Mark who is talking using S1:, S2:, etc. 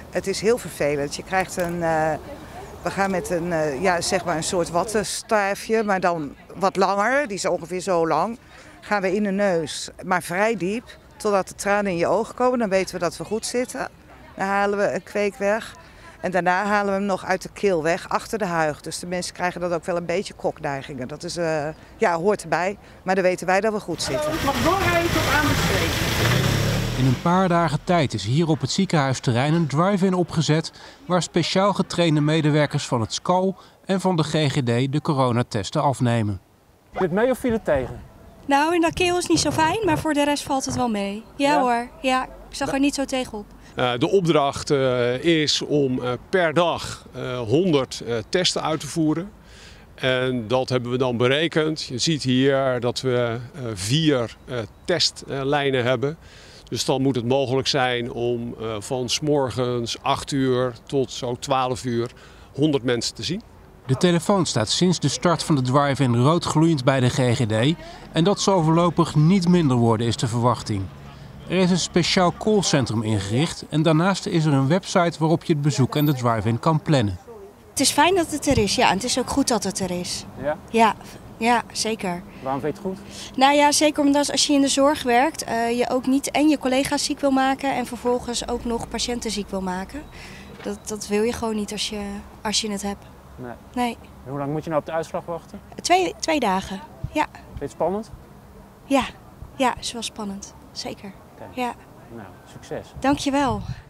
S1: Het is heel vervelend. Je krijgt we gaan met zeg maar een soort wattenstaafje, maar dan wat langer. Die is ongeveer zo lang. Gaan we in de neus, maar vrij diep. Totdat de tranen in je ogen komen. Dan weten we dat we goed zitten. Dan halen we een kweek weg. En daarna halen we hem nog uit de keel weg, achter de huig. Dus de mensen krijgen dan ook wel een beetje kokneigingen. Dat is, hoort erbij. Maar dan weten wij dat we goed zitten.
S2: Ik mag doorrijden tot aan de streep.
S3: In een paar dagen tijd is hier op het ziekenhuisterrein een drive-in opgezet waar speciaal getrainde medewerkers van het SCAL en van de GGD de coronatesten afnemen.
S4: Viel het mee of viel het tegen?
S5: Nou, in de keel is niet zo fijn, maar voor de rest valt het wel mee. Ja hoor, ja, ik zag er niet zo tegenop.
S6: De opdracht is om per dag 100 testen uit te voeren. En dat hebben we dan berekend. Je ziet hier dat we 4 testlijnen hebben. Dus dan moet het mogelijk zijn om van 's morgens 8 uur tot zo 12 uur 100 mensen te zien.
S3: De telefoon staat sinds de start van de drive-in roodgloeiend bij de GGD. En dat zal voorlopig niet minder worden, is de verwachting. Er is een speciaal callcentrum ingericht en daarnaast is er een website waarop je het bezoek en de drive-in kan plannen.
S5: Het is fijn dat het er is, ja, en het is ook goed dat het er is.
S4: Ja?
S5: Ja, zeker.
S4: Waarom vind je het goed?
S5: Nou ja, zeker omdat als je in de zorg werkt, je ook niet en je collega's ziek wil maken en vervolgens ook nog patiënten ziek wil maken. Dat wil je gewoon niet als je het hebt. Nee.
S4: Hoe lang moet je nou op de uitslag wachten?
S5: 2 dagen, ja.
S4: Vind je het spannend?
S5: Ja, is wel spannend. Zeker.
S4: Okay.
S5: Ja.
S4: Nou, succes.
S5: Dankjewel.